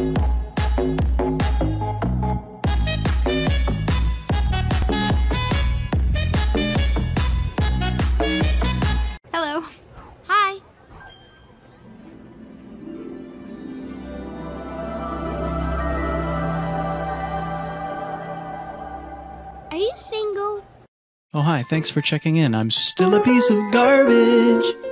Hello. Hi. Are you single? Oh, hi. Thanks for checking in. I'm still a piece of garbage.